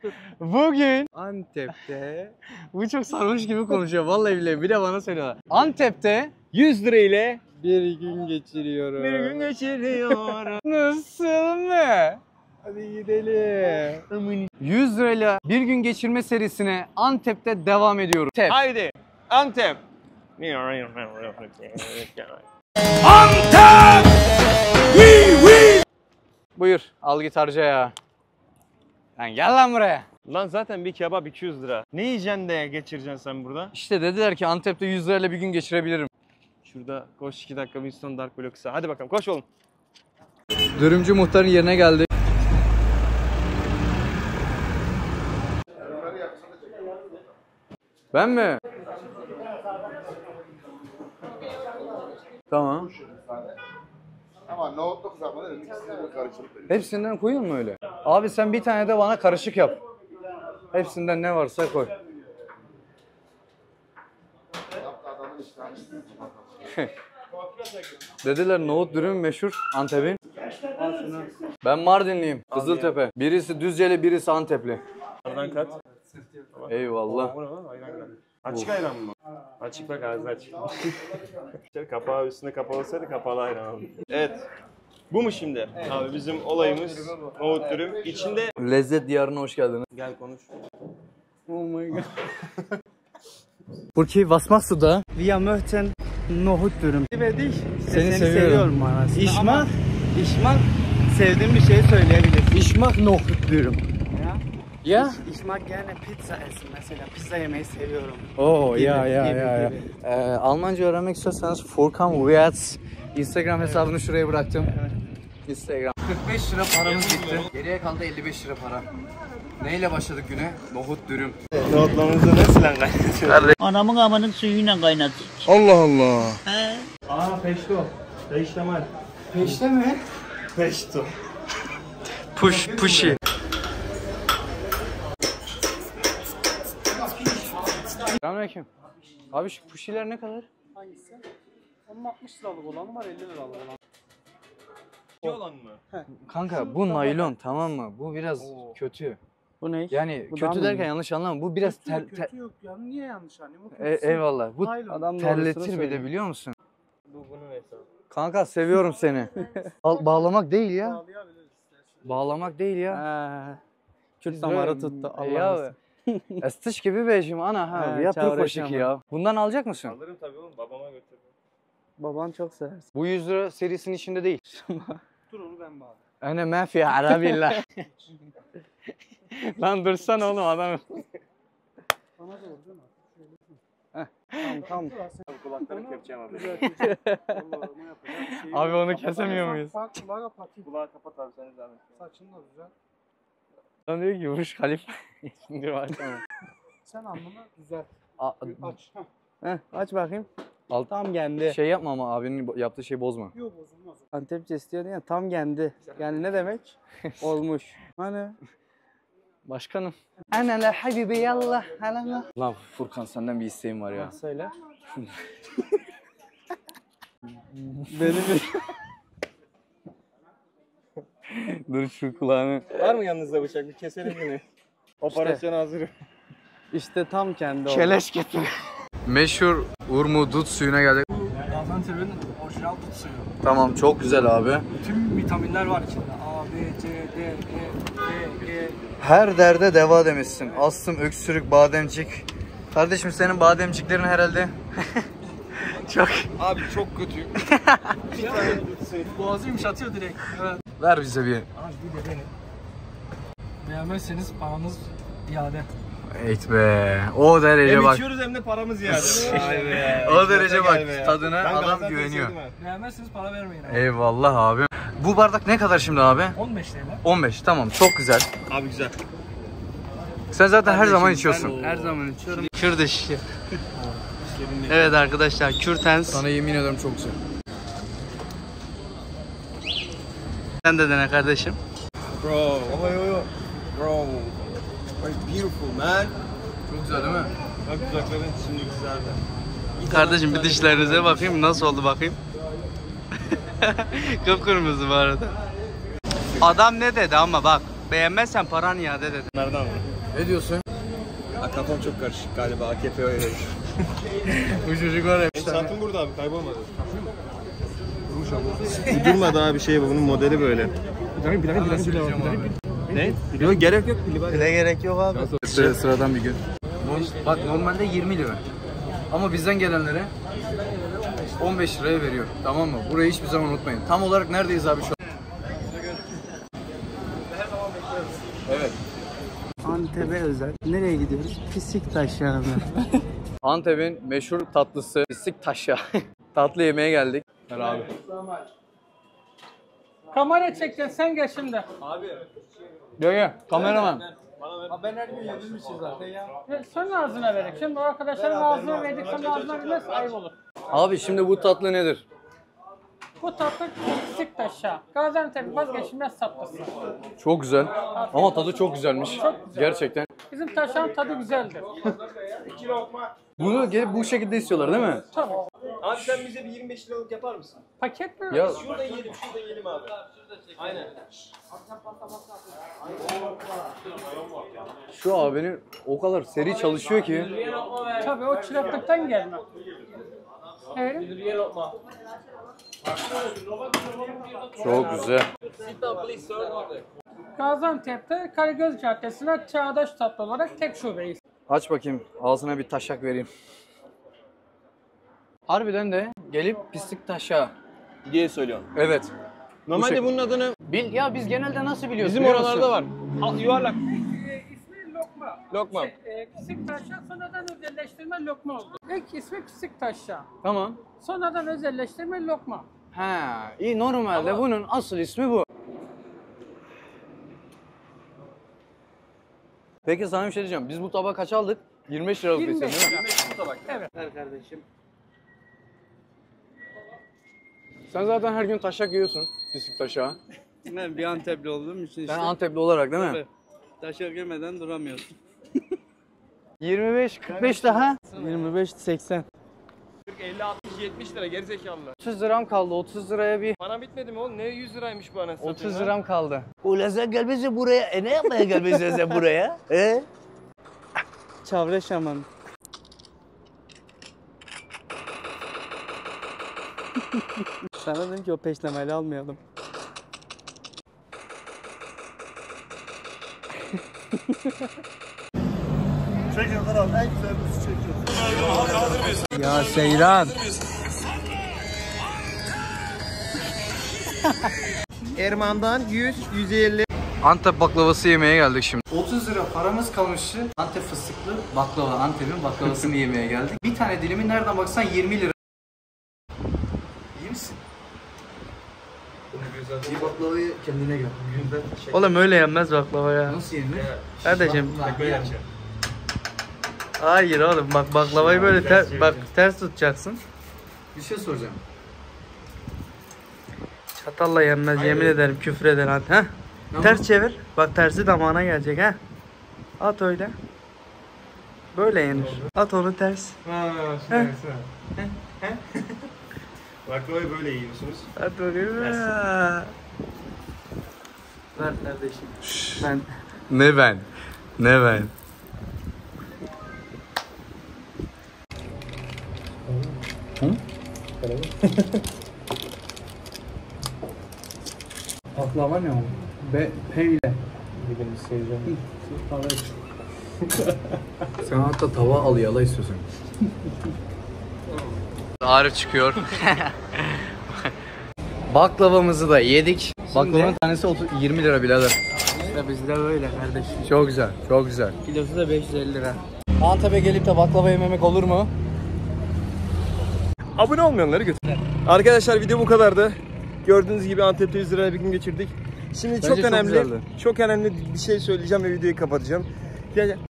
Bugün Antep'te bu çok sarhoş gibi konuşuyor vallahi billahi, bir de bana söylüyorlar. Antep'te 100 lira ile bir gün geçiriyorum. bir gün geçiriyorum. Nasıl mı? Hadi gidelim. 100 lirayla bir gün geçirme serisine Antep'te devam ediyoruz. Haydi Antep. Antep! Buyur, al git harca ya. Lan gel lan buraya. Lan zaten bir kebap 200 lira. Ne yiyeceksin de geçireceksin sen burada? İşte dediler ki Antep'te 100 lirayla bir gün geçirebilirim. Şurada koş 2 dakika Winston Dark Block kısa. Hadi bakalım koş oğlum. Dürümcü muhtarın yerine geldi. Ben mi? Tamam. Ama nohutlu kızartma dedim. İkisini bir karıştırıp Hepsinden koyuyor mu öyle? Abi sen bir tane de bana karışık yap. Hepsinden ne varsa koy. adamın iştahını. Dediler nohut dürüm meşhur Antep'in. Ben Mardinliyim. Kızıltepe. Birisi Düzceli, birisi Antepli. Aradan kat. Eyvallah. Bu ne lan? Ayran geldi. Açık ayran mı? Açık bak ağzı açık. Kapağı üstüne kapalı olsaydı kapalı ayran aldım. Evet. Bu mu şimdi? Evet. Abi bizim olayımız nohut dürüm. İçinde... Lezzet diyarına hoş geldiniz. Gel konuş. Oh my god. Porque was machst du da? Wir möchten nohut dürüm. Ve dich. Seni seviyorum manasında. İşmak. İşmak sevdiğim bir şey söyleyebilirsin. İşmak nohut dürüm. Ya? Ya? İşmak yani pizza esin mesela. Pizza yemeyi seviyorum. Oo Gibi, ya. gibi. Almanca öğrenmek istiyorsanız Furkan Wiertz Instagram hesabını şuraya bıraktım. Evet. Instagram. 45 lira paramız gitti. Geriye kaldı 55 lira para. Neyle başladık güne? Nohut dürüm. Nohutlarımızı nasıl kaynatıyoruz? Anamın amanın suyuyla kaynatıyor. Allah Allah. He. Aa peşto. Peştemal. Peşte mi? Peşto. Pushy. Selamünaleyküm. Abi şu pushiler ne kadar? Hangisi? Onun 60 liralık olanı var, 50 liralık olan. İki olan mı? Kanka bu naylon tamam mı? Bu biraz kötü. Bu ne? Yani Bu kötü derken yanlış anlama. Bu biraz kötü yok ya. Niye yanlış hani? eyvallah. Bu Adam terletir bir de biliyor musun? Bu bunun hesabı. Kanka seviyorum seni. Bağlamak değil ya. Bağlamak değil ya. Kürt damarı tuttu. Ya. Estiş gibi bejim ana ha. Ya prokoşik ya. Bundan alacak mısın? Alırım tabii oğlum babama götürürüm. Baban çok sever. Bu 100 lira serisinin içinde değil. Dur onu ben bağlayayım. Ana ma fi arabillah. Lan dursana oğlum adam. Bana da oldu mu? Tamam. Kulaklarını kepçeyim abi. Abi onu kesemiyor muyuz? Kulağı kapatayım. Kulağı kapat abi sen zahmet. Saçını da düzelt. Lan diyor ki vuruş Halife. Şimdi var tamam. Sen alnını düzelt. Aç. Aç bakayım. Tam geldi. Şey yapma ama abinin yaptığı şeyi bozma. Yok bozulmaz. Antepçe istiyordun ya, tam geldi. Yani ne demek? Olmuş. Hani? Başkanım. Ana la habibi yallah. Lan Furkan senden bir isteğim var ya. Söyle. Dur şu kulağını. Var mı yanınızda bıçak? Bir keselim yine. Operasyona hazırım. İşte tam kendi oldu. Keleş getir. Meşhur Urmu dut suyuna geldik. Gaziantep'in orijinal dut suyu. Tamam çok güzel abi. Tüm vitaminler var içinde. A, B, C, D, E, D, G. Her derde deva demişsin. Astım, öksürük, bademcik. Kardeşim senin bademciklerin herhalde çok... Abi çok kötü. Boğazı yumuşatıyor direkt. Evet. Ver bize bir. Abi bir de beni. Beğenmezseniz paranız iade. Eğit be. O derece Hem bak. içiyoruz hem de paramız yani. Vay be. O derece bak. Gel be. Tadına Ben adam Gaziantep'i güveniyor. sevdim ha. Beğenmezseniz para vermeyin abi. Eyvallah abi. Bu bardak ne kadar şimdi abi? 15 TL. 15 tamam çok güzel. Abi güzel. Sen zaten her zaman içiyorsun. Her zaman içiyorum. Kürt işi. Evet arkadaşlar, Kürtens. Sana yemin ederim çok güzel. Sen de dene kardeşim. Bro. Bro. Beautiful man. Çok güzel değil mi? Bak dudakların şimdi güzeldi. Kardeşim bir dişlerinize bakayım, nasıl oldu bakayım. Kıpkırmızı bu arada. Adam ne dedi ama bak. Beğenmezsen paran iade dedi. Nereden mı? Ne diyorsun? Kafam çok karışık galiba. AKP öyle. Bu çocuk var ya. Saatim burada abi, kaybolmadı. Durmadı abi şey bu, bunun modeli böyle. Ne? Yok gerek yok. Bile gerek yok abi. Sıradan bir gün. Bak normalde 20 lira. Ama bizden gelenlere 15 liraya veriyor. Tamam mı? Burayı hiçbir zaman unutmayın. Tam olarak neredeyiz abi şu an? Evet. Antep'e özel. Nereye gidiyoruz? Pisik yani. Antep'in meşhur tatlısı pislik taşya. Tatlı yemeğe geldik. Ver abi. Kamera çekeceksin sen gel şimdi. Gel kameraman. Sen ağzına verek. Şimdi o arkadaşların ağzına verdik, sen ağzına vermezse ayıp olur. Abi şimdi bu tatlı nedir? Bu tatlı pislik taşa. Gaziantep vazgeçilmez tatlısı. Çok güzel. Ama tadı çok güzelmiş. Çok güzel. Gerçekten. Bizim taşağın tadı güzeldir. Bunu gelip bu şekilde istiyorlar değil mi? Tabii. Abi sen bize bir 25 liralık yapar mısın? Paket mi? Ya Şurada yiyelim abi. Aynen. şu abinin o kadar seri çalışıyor ki. Tabii o çıraklıktan gelme. Evet. Çok güzel. Gaziantep'te Karagöz Caddesi'ne çağdaş tatlı olarak tek şubeyiz. Aç bakayım. Ağzına bir taşak vereyim. Harbiden de gelip pislik taşa. Diye söylüyorum. Evet. Normalde şey- bunun adını Ya biz genelde nasıl biliyoruz? bizim biliyor oralarda musun? var. Yuvarlak. İsmi Lokma. Lokma. Pisik taşa sonradan özelleştirme lokma oldu. İlk ismi pisik taşa. Tamam. Sonradan özelleştirme lokma. Ha, iyi normalde bunun asıl ismi bu. Peki sana bir şey diyeceğim. Biz bu tabağı kaç aldık? 25 liralık 25 değil mi? lira. Evet. Ver kardeşim. Sen zaten her gün taşak yiyorsun. Pislik taşağı. Ben bir Antepli olduğum için işte. Sen Antepli olarak değil mi? Tabii. Taşak yemeden duramıyorsun. 25, 45 daha. 25, 80. 50, 60, 70 lira gerizekalı. 30 liram kaldı. 30 liraya bir Bana bitmedi mi oğlum? Ne 100 liraymış bu anasını 30 liram kaldı. Ulan sen gelmişsin buraya. Ne yapmaya gelmişsin sen buraya? Çavre şaman. Sana dedim ki o peştemayla almayalım. Ya Seyran. Erman'dan 100, 150. Antep baklavası yemeye geldik şimdi. 30 lira paramız kalmıştı. Antep fıstıklı baklava. Antep'in baklavasını yemeye geldik. Bir tane dilimi nereden baksan 20 lira. İyi misin? Bir baklavayı kendine gel. Oğlum öyle yenmez baklava ya. Nasıl yenir? Kardeşim. Böyle yapacağım. Hayır oğlum bak baklavayı böyle ters tutacaksın. Bir şey soracağım. Çatalla yenmez yemin ederim küfür eder hadi ha. Tamam. Ters çevir. Bak tersi damağına gelecek ha. At öyle. Böyle yenir. At onu ters. Baklavayı böyle yiyorsunuz. At bakayım. Ha. Ver kardeşim. Ben Ne ben? Ne ben? baklava ne o? Peyle. Sen hatta tava al yala istiyorsan. Arif çıkıyor. Baklavamızı da yedik. Baklavanın tanesi 20 lira birader. İşte bizde böyle kardeşim. Çok güzel, çok güzel. Kilosu da 550 lira. Antep'e gelip de baklava yememek olur mu? Abone olmayanları götür. Arkadaşlar video bu kadardı. Gördüğünüz gibi Antep'te 100 liraya bir gün geçirdik. Şimdi Bence çok çok önemli, güzeldi. çok önemli bir şey söyleyeceğim ve videoyu kapatacağım.